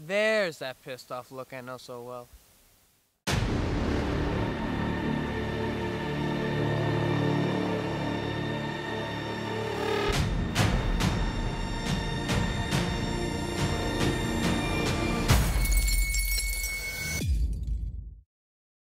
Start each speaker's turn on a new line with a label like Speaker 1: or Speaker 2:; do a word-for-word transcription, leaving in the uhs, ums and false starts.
Speaker 1: There's that pissed off look I know so well.